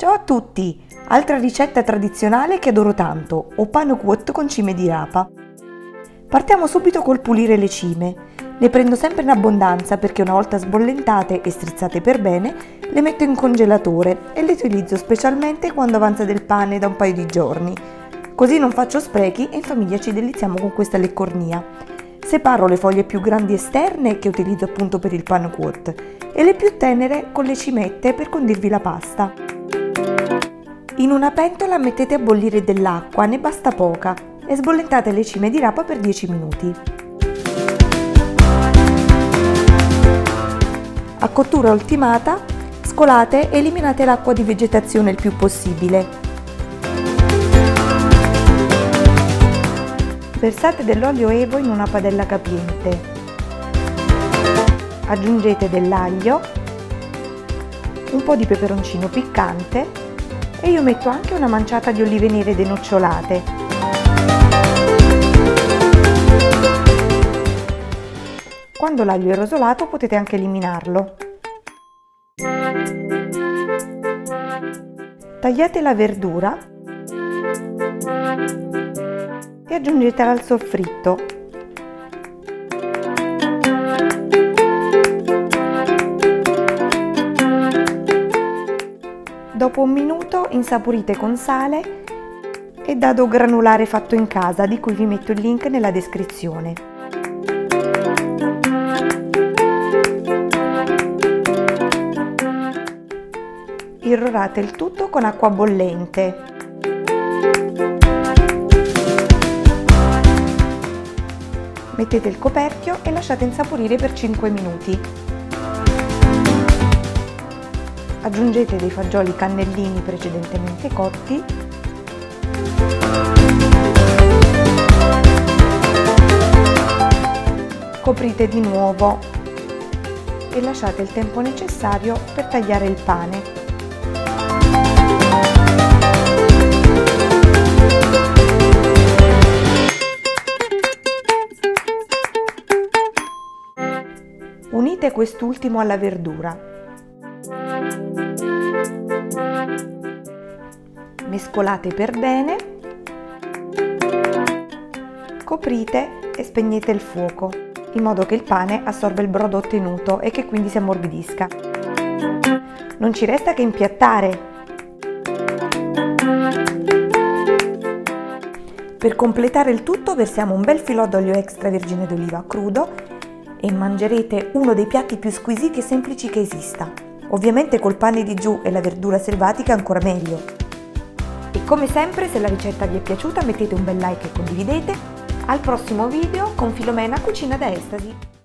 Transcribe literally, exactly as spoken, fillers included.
Ciao a tutti! Altra ricetta tradizionale che adoro tanto, o panequot con cime di rapa. Partiamo subito col pulire le cime. Le prendo sempre in abbondanza perché una volta sbollentate e strizzate per bene, le metto in congelatore e le utilizzo specialmente quando avanza del pane da un paio di giorni. Così non faccio sprechi e in famiglia ci deliziamo con questa leccornia. Separo le foglie più grandi esterne che utilizzo appunto per il panequot e le più tenere con le cimette per condirvi la pasta. In una pentola mettete a bollire dell'acqua, ne basta poca, e sbollentate le cime di rapa per dieci minuti. A cottura ultimata, scolate e eliminate l'acqua di vegetazione il più possibile. Versate dell'olio evo in una padella capiente. Aggiungete dell'aglio, un po' di peperoncino piccante e io metto anche una manciata di olive nere denocciolate. Quando l'aglio è rosolato potete anche eliminarlo. Tagliate la verdura e aggiungetela al soffritto. Dopo un minuto insaporite con sale e dado granulare fatto in casa, di cui vi metto il link nella descrizione. Irrorate il tutto con acqua bollente. Mettete il coperchio e lasciate insaporire per cinque minuti. Aggiungete dei fagioli cannellini precedentemente cotti coprite di nuovo e lasciate il tempo necessario per tagliare il pane. Unite quest'ultimo alla verdura. Mescolate per bene, coprite e spegnete il fuoco, in modo che il pane assorba il brodo ottenuto e che quindi si ammorbidisca. Non ci resta che impiattare. Per completare il tutto versiamo un bel filò d'olio extravergine d'oliva crudo e mangerete uno dei piatti più squisiti e semplici che esista. Ovviamente col pane di giù e la verdura selvatica ancora meglio. E come sempre, se la ricetta vi è piaciuta mettete un bel like e condividete. Al prossimo video con Filomena Cucina da Estasi.